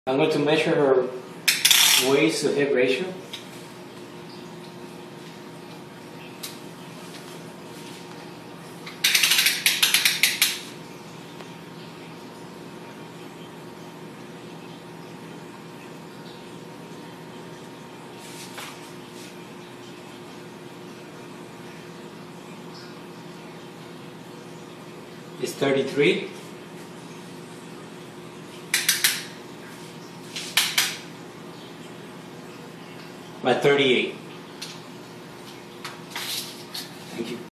I'm going to measure her waist to hip ratio. It's 33. By 38.